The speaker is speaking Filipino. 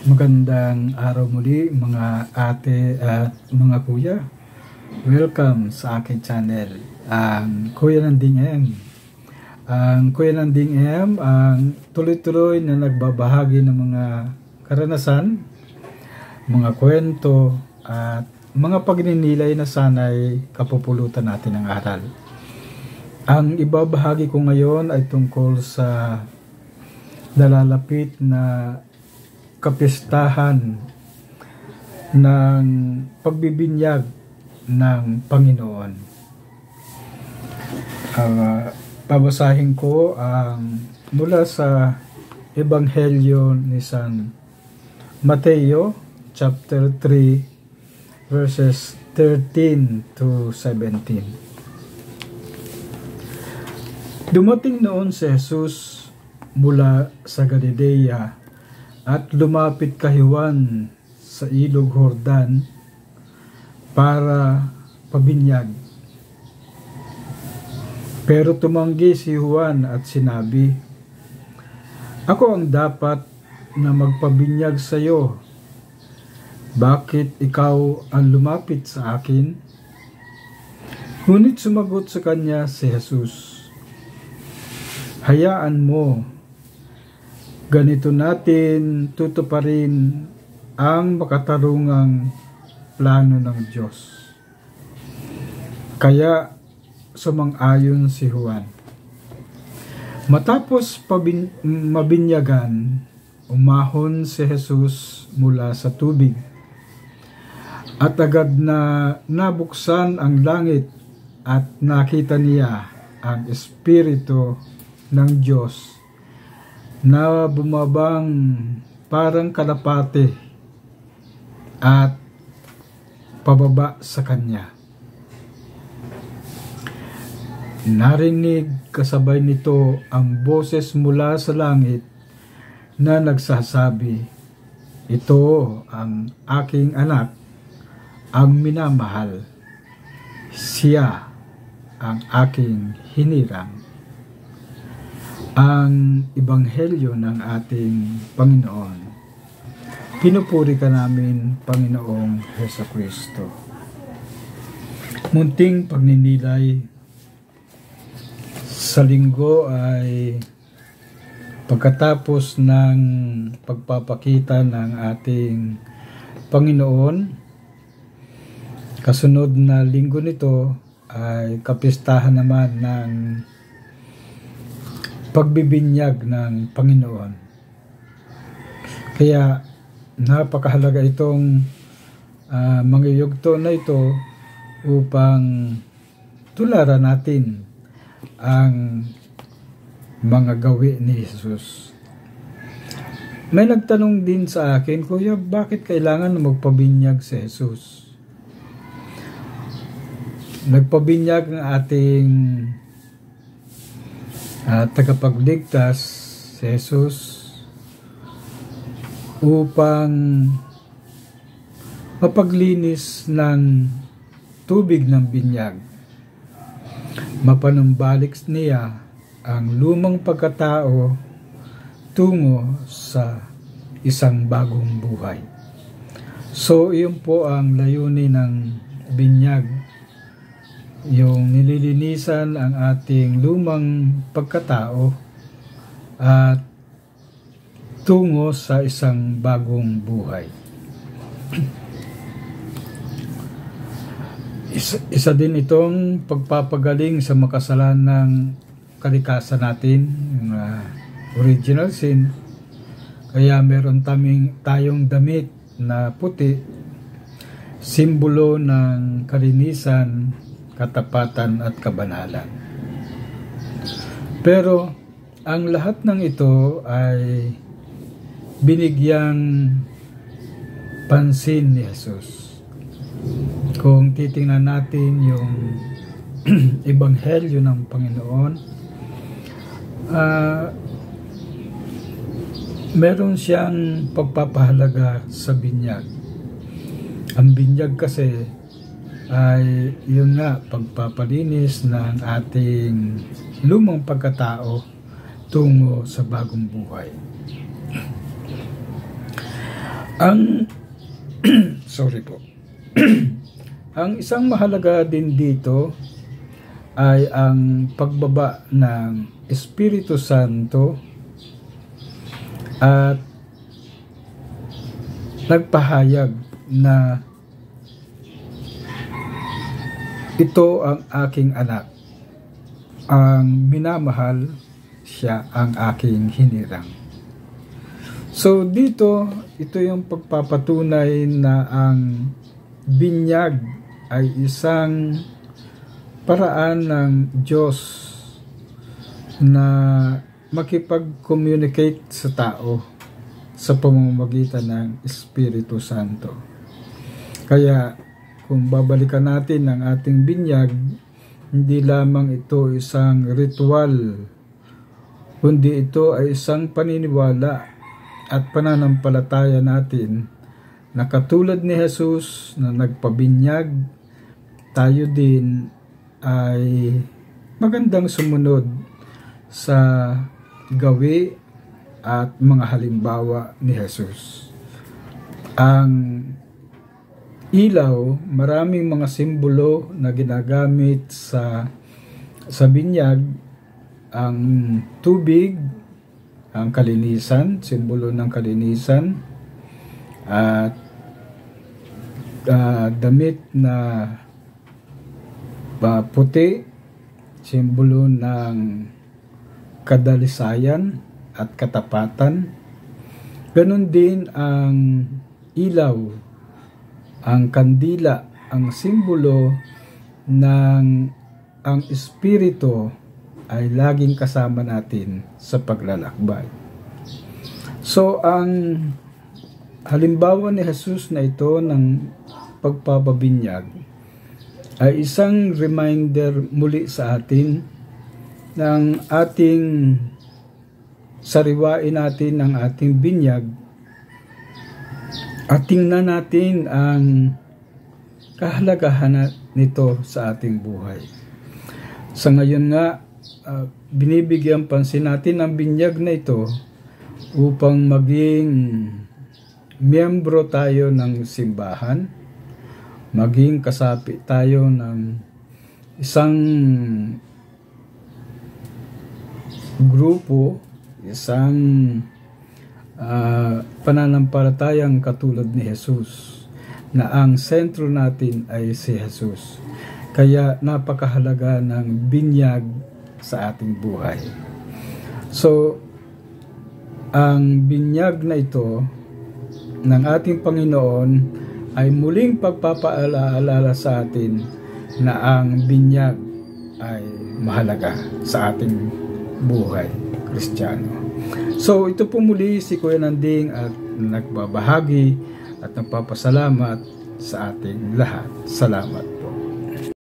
Magandang araw muli mga ate at mga kuya. Welcome sa aking channel, ang Kuya ng Ding-em. Ang Kuya ng Ding-em ang tuloy-tuloy na nagbabahagi ng mga karanasan, mga kwento at mga pagninilay na sana'y kapupulutan natin ng aral. Ang ibabahagi ko ngayon ay tungkol sa nalalapit na kapistahan ng pagbibinyag ng Panginoon. Babasahin ko ang mula sa Ebanghelyo ni San Mateo chapter 3 verses 13 to 17. Dumating noon si Jesus mula sa Galilea at lumapit kay Juan sa ilog Jordan para pabinyag. Pero tumanggi si Juan at sinabi, "Ako ang dapat na magpabinyag sa iyo. Bakit ikaw ang lumapit sa akin?" Ngunit sumagot sa kanya si Jesus, "Hayaan mo. Ganito natin tutuparin ang makatarungang plano ng Diyos." Kaya sumang-ayon si Juan. Matapos mabinyagan, umahon si Jesus mula sa tubig. At agad na nabuksan ang langit at nakita niya ang Espiritu ng Diyos na bumabang parang kalapate at pababa sa kanya. Narinig kasabay nito ang boses mula sa langit na nagsasabi, "Ito ang aking anak, ang minamahal. Siya ang aking hinirang." Ang Ebanghelyo ng ating Panginoon. Pinupuri ka namin, Panginoong Jesucristo. Munting pagninilay sa linggo ay pagkatapos ng pagpapakita ng ating Panginoon. Kasunod na linggo nito ay kapistahan naman ng pagbibinyag ng Panginoon. Kaya napakahalaga itong mga yugto na ito upang tularan natin ang mga gawi ni Jesus. May nagtanong din sa akin, "Kuya, bakit kailangan magpabinyag si Jesus?" Nagpabinyag ng ating tagapagligtas si Jesus upang mapaglinis ng tubig ng binyag. Mapanumbalik niya ang lumang pagkatao tungo sa isang bagong buhay. So, iyon po ang layunin ng binyag, yung nililinisan ang ating lumang pagkatao at tungo sa isang bagong buhay. Isa din itong pagpapagaling sa makasalanang kalikasan natin, yung original sin. Kaya meron tayong damit na puti, simbolo ng kalinisan, katapatan at kabanalan. Pero ang lahat ng ito ay binigyang pansin ni Jesus. Kung titingnan natin yung Ebanghelyo ng Panginoon, meron siyang pagpapahalaga sa binyag. Ang binyag kasi ay yun nga, pagpapalinis ng ating lumang pagkatao tungo sa bagong buhay. Ang sorry po. Ang isang mahalaga din dito ay ang pagbaba ng Espiritu Santo at nagpahayag na ito ang aking anak, ang minamahal, siya ang aking hinirang. So dito, ito yung pagpapatunay na ang binyag ay isang paraan ng Diyos na makipag-communicate sa tao sa pamamagitan ng Espiritu Santo. Kaya kung babalikan natin ang ating binyag, hindi lamang ito isang ritual, kundi ito ay isang paniniwala at pananampalataya natin na katulad ni Jesus na nagpabinyag, tayo din ay magandang sumunod sa gawi at mga halimbawa ni Jesus. Ang ilaw, maraming mga simbolo na ginagamit sa binyag. Ang tubig, ang kalinisan, simbolo ng kalinisan, at damit na puti, simbolo ng kadalisayan at katapatan. Ganon din ang ilaw, ang kandila, ang simbolo ng ang Espiritu ay laging kasama natin sa paglalakbay. So, ang halimbawa ni Jesus na ito ng pagpapabinyag ay isang reminder muli sa atin ng ating sariwain natin ng ating binyag at tingnan natin ang kahalagahan nito sa ating buhay. Sa ngayon nga, binibigyan pansin natin ang binyag na ito upang maging miyembro tayo ng simbahan, maging kasapi tayo ng isang grupo, isang pananampalatayang katulad ni Jesus, na ang sentro natin ay si Jesus. Kaya napakahalaga ng binyag sa ating buhay. So, ang binyag na ito ng ating Panginoon ay muling pagpapaalala sa atin na ang binyag ay mahalaga sa ating buhay Kristiyano. So ito po muli si Kuya Nanding at nagbabahagi at nagpapasalamat sa ating lahat. Salamat.